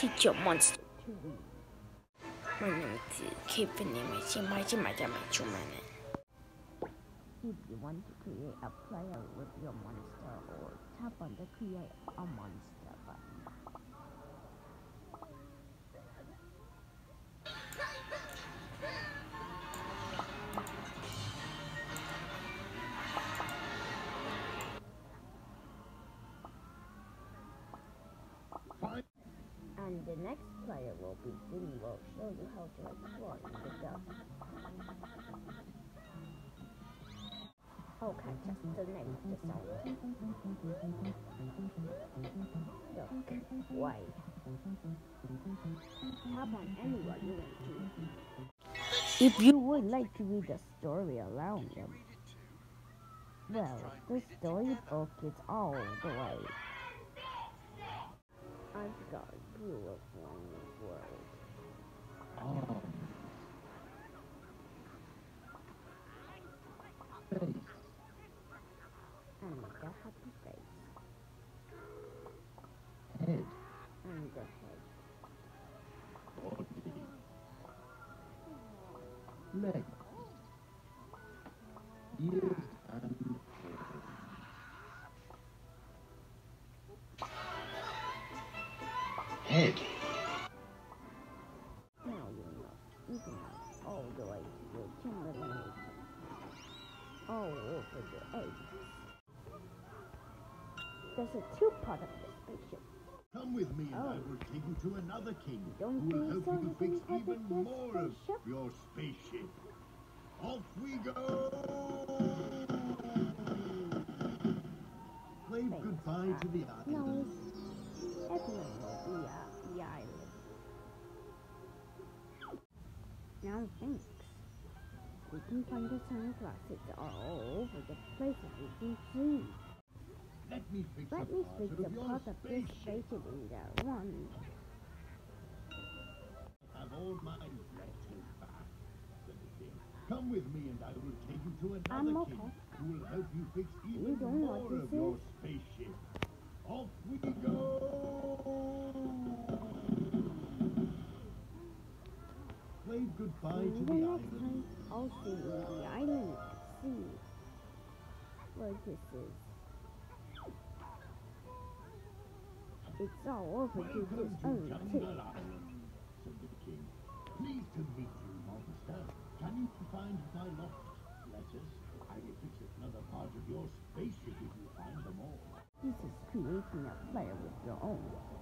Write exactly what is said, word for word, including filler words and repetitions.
teach your monster to read. My name is Kevin Image, and my Chuman. If you want to create a player with your monster, or tap on the create a monster button. And the next player will begin will show you how to explore in the dark. Okay, just the name of the song. Look, why? Tap on anyone you want to. If you would like to read the story around them, well, the storybook is all the way. I've got a beautiful world. Oh. Face. And the happy face. Head. And the head. Body. Leg. Ears and head. Now you know. You can have all the way to your chamberlain. All over the eggs. There's a two-part of the spaceship. Come with me and Oh. I will take you to another king Don't who will be help so you to fix easy even with your more of spaceship. your spaceship. Off we go! Wave Thanks, goodbye to the uh, island. No, everyone will be at the island. Now thanks. We can find the sunglasses all over the places we can see. Let me fix Let a me part fix of a your part of this spaceship. spaceship in the one. Have all my letters back, said the king. Come with me and I will take you to another I'm okay. king who will help you fix You even don't know more what of this your is? spaceship. Off we go! Wave goodbye to In the the next island. time, I'll see you in the island at sea. Where this is. It's all over to Welcome this to only Jungle tip. Island, said the king. Pleased to meet you, monster. Can you find my lost letters? I will fix another part of your spaceship if you find them all. This is creating a player with your own.